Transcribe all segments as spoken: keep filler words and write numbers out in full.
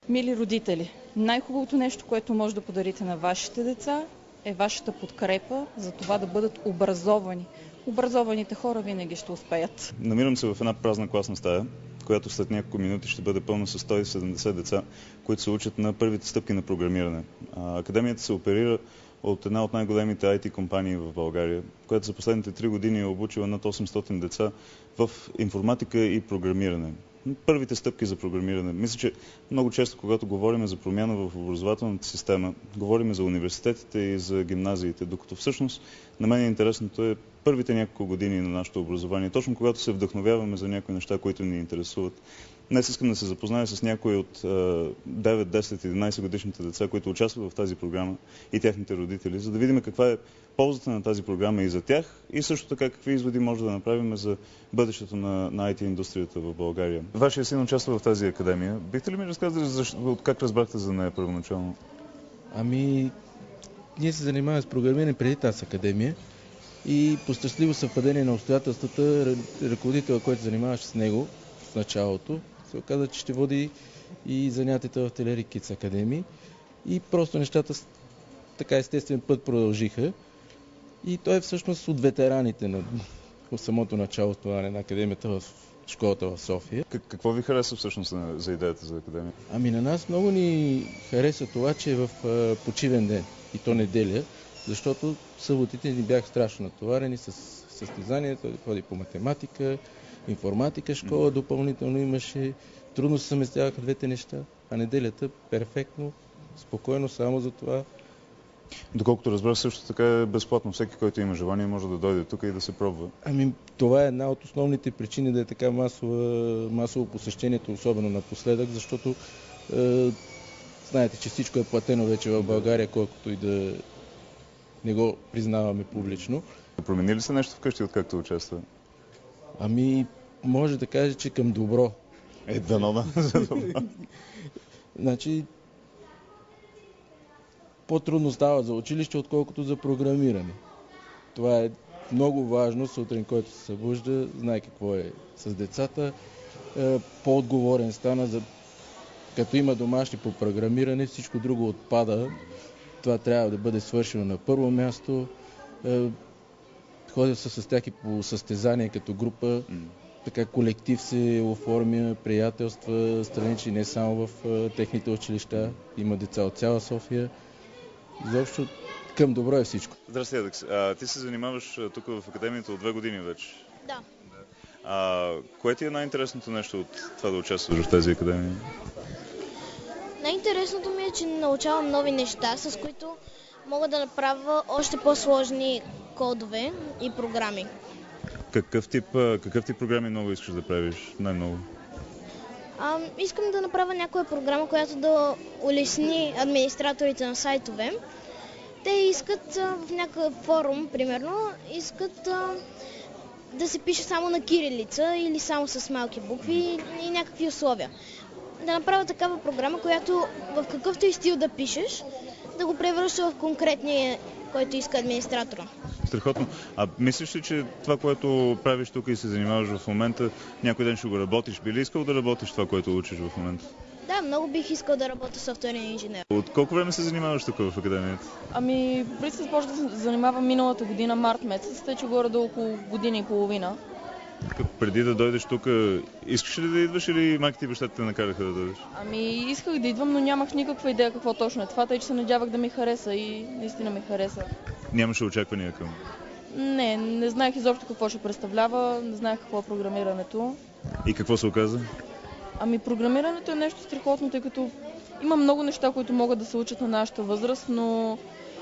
Мили родители, най-хубавото нещо, което може да подарите на вашите деца, е вашата подкрепа за това да бъдат образовани. Образованите хора винаги ще успеят. Намирам се в една празна класна стая, която след няколко минути ще бъде пълна с сто и седемдесет деца, които се учат на първите стъпки на програмиране. Академията се оперира от една от най-големите ай ти компании в България, която за последните три години е обучила над осемстотин деца в информатика и програмиране. Първите стъпки за програмиране. Мисля, че много често, когато говорим за промяна в образователната система, говорим за университетите и за гимназиите, докато всъщност на мен е интересното е първите няколко години на нашето образование, точно когато се вдъхновяваме за някои неща, които ни интересуват. Днес искам да се запозная с някои от девет, десет, единайсет годишните деца, които участват в тази програма и техните родители, за да видим каква е ползата на тази програма и за тях и също така какви изводи може да направим за бъдещето на, на ай ти индустрията в България. Вашия син участва в тази академия. Бихте ли ми разказали защо, как разбрахте за нея първоначално? Ами, ние се занимаваме с програмиране преди тази академия и по щастливо съвпадение на обстоятелствата, ръководителя, който занимаваше с него в началото, се оказа, че ще води и занятията в Телери Kids Academy и просто нещата така естествен път продължиха. И той е всъщност от ветераните на от самото начало това на академията в школата в София. Как, какво ви хареса всъщност за идеята за академия? Ами на нас много ни хареса това, че е в почивен ден и то неделя, защото съботите ни бяха страшно натоварени с състезания, той ходи по математика, информатика, школа, допълнително имаше, трудно се съместяваха двете неща, а неделята перфектно, спокойно само за това. Доколкото разбрах, също така е безплатно. Всеки, който има желание, може да дойде тук и да се пробва. Ами, това е една от основните причини да е така масово, масово посещението, особено напоследък, защото е, знаете, че всичко е платено вече в България, колкото и да не го признаваме публично. Промени ли се нещо вкъщи, откакто участва? Ами, може да кажа, че към добро. Е, дано да. Значи, по-трудно става за училище, отколкото за програмиране. Това е много важно, сутрин, който се събужда, знае какво е с децата. По-отговорен стана, за... като има домашни по програмиране, всичко друго отпада. Това трябва да бъде свършено на първо място. Ходя се с тях и по състезания като група. Така колектив се оформя, приятелства, страничи не само в техните училища. Има деца от цяла София. Изобщо към добро е всичко. Здрасти, Алекс. А, ти се занимаваш тук в академията от две години вече. Да. А, кое ти е най-интересното нещо от това да участваш в тази академия? Най-интересното ми е, че научавам нови неща, с които мога да направя още по-сложни кодове и програми. Какъв тип, какъв тип програми много искаш да правиш? Най-много? А, искам да направя някоя програма, която да улесни администраторите на сайтове. Те искат а, в някакъв форум, примерно, искат а, да се пише само на кирилица или само с малки букви и, и някакви условия. Да направя такава програма, която в какъвто и стил да пишеш, да го превръща в конкретния, който иска администратора. Страхотно. А мислиш ли, че това, което правиш тук и се занимаваш в момента, някой ден ще го работиш? Би ли искал да работиш това, което учиш в момента? Да, много бих искал да работя софтуерен инженер. От колко време се занимаваш тук в академията? Ами, преди се започна да се занимавам миналата година, март месец, тъй че горе до около година и половина. Преди да дойдеш тук, искаш ли да идваш или майка и бащата те накараха да дойдеш? Ами, исках да идвам, но нямах никаква идея какво точно е това, тъй че се надявах да ми хареса и наистина ми хареса. Нямаше очаквания към? Не, не знаех изобщо какво ще представлява, не знаех какво е програмирането. И какво се оказа? Ами, програмирането е нещо страхотно, тъй като има много неща, които могат да се учат на нашата възраст, но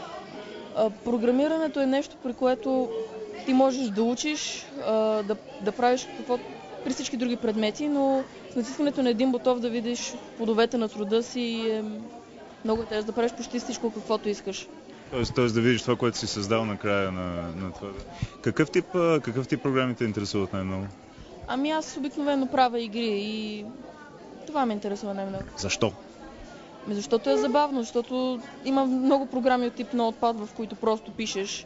а, програмирането е нещо, при което ти можеш да учиш, а, да, да правиш какво при всички други предмети, но с натискането на един бутон да видиш плодовете на труда си е много интересно да правиш почти всичко, каквото искаш. Тоест, тоест да видиш това, което си създал на края на, на това. Какъв тип, какъв тип програми те интересуват най-много? Ами аз обикновено правя игри и това ме интересува най-много. Защо? Ами защото е забавно, защото има много програми от тип Notepad, в които просто пишеш.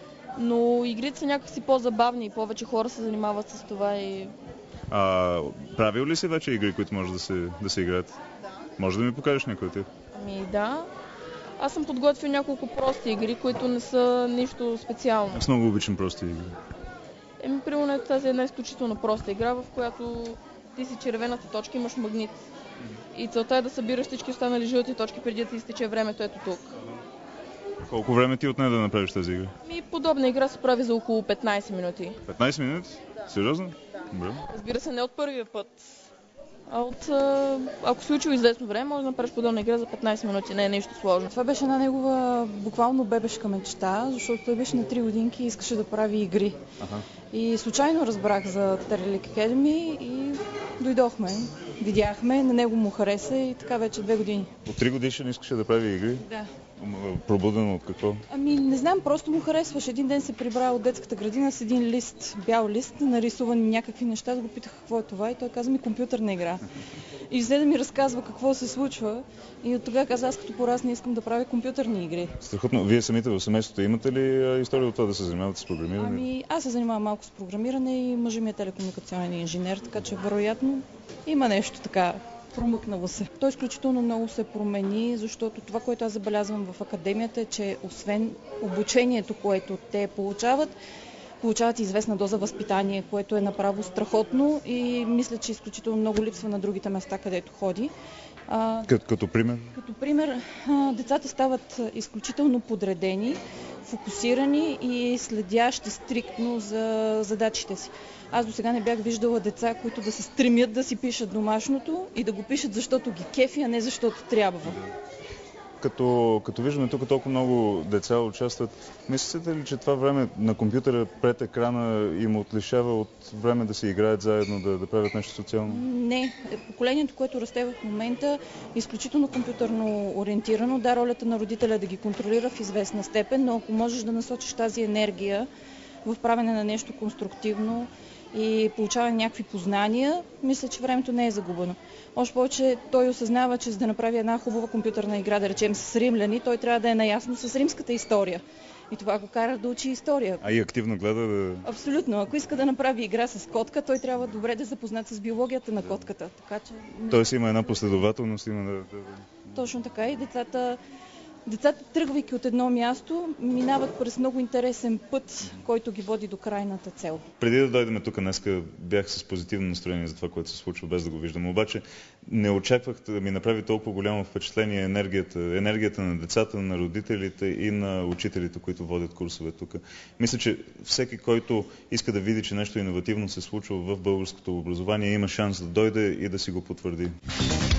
Но игрите са някакси по-забавни и повече хора се занимават с това и... А, правил ли си вече игри, които може да се, да се играят? Да. Може да ми покажеш някой от тях? Ами да. Аз съм подготвил няколко прости игри, които не са нищо специално. Аз много обичам прости игри. Еми, примерно тази е една изключително проста игра, в която ти си червената точка, имаш магнит. И целта е да събираш всички останали жълти точки преди да ти изтече времето ето тук. Колко време ти отне да направиш тази игра? Ми, подобна игра се прави за около петнайсет минути. петнайсет минути? Да. Сериозно? Да. Добре. Разбира се, не от първия път. А от, а, ако си учил известно време, може да направиш подобна игра за петнайсет минути. Не е нищо сложно. Това беше една негова буквално бебешка мечта, защото той беше на три годинки и искаше да прави игри. Аха. И случайно разбрах за Terralic Academy и дойдохме, видяхме, на него му хареса и така вече две години. От три годишен искаше да прави игри? Да. Пробудено от какво? Ами не знам, просто му харесваше. Един ден се прибра от детската градина с един лист, бял лист, нарисувани някакви неща. Да го питах какво е това и той каза ми компютърна игра. И взе да ми разказва какво се случва и от тогава каза, аз като порасна искам да правя компютърни игри. Страхотно. Вие самите в семейството имате ли история от това да се занимавате с програмиране? Ами аз се занимавам малко с програмиране и мъжът ми е телекомуникационен инженер, така че вероятно има нещо така. Промъкнало се. Той изключително много се промени, защото това, което аз забелязвам в академията е, че освен обучението, което те получават, получават известна доза възпитание, което е направо страхотно и мисля, че изключително много липсва на другите места, където ходи. А, като, като пример? Като пример, а, децата стават изключително подредени, фокусирани и следящи стриктно за задачите си. Аз до сега не бях виждала деца, които да се стремят да си пишат домашното и да го пишат, защото ги кефи, а не защото трябва. Като, като виждаме тук толкова много деца участват, мислите ли, че това време на компютъра пред екрана им отлишава от време да си играят заедно, да, да правят нещо социално? Не. Поколението, което расте в момента, е изключително компютърно ориентирано. Да, ролята на родителя е да ги контролира в известна степен, но ако можеш да насочиш тази енергия в правене на нещо конструктивно и получаване на някакви познания, мисля, че времето не е загубено. Още повече той осъзнава, че за да направи една хубава компютърна игра, да речем с римляни, той трябва да е наясно с римската история. И това го кара да учи история. А и активно гледа да... Абсолютно. Ако иска да направи игра с котка, той трябва добре да е запознат с биологията на котката. Така че... Тоест има една последователност, има да... Точно така и децата... Децата, тръгвайки от едно място, минават през много интересен път, който ги води до крайната цел. Преди да дойдем тук днеска, бях с позитивно настроение за това, което се случва, без да го виждам. Обаче не очаквах да ми направи толкова голямо впечатление енергията, енергията на децата, на родителите и на учителите, които водят курсове тук. Мисля, че всеки, който иска да види, че нещо иновативно се случва в българското образование, има шанс да дойде и да си го потвърди.